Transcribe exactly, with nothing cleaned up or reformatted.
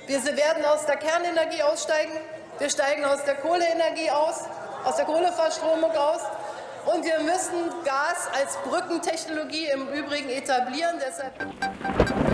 Wir werden aus der Kernenergie aussteigen. Wir steigen aus der Kohleenergie aus, aus der Kohleverstromung aus. Und wir müssen Gas als Brückentechnologie im Übrigen etablieren. Deshalb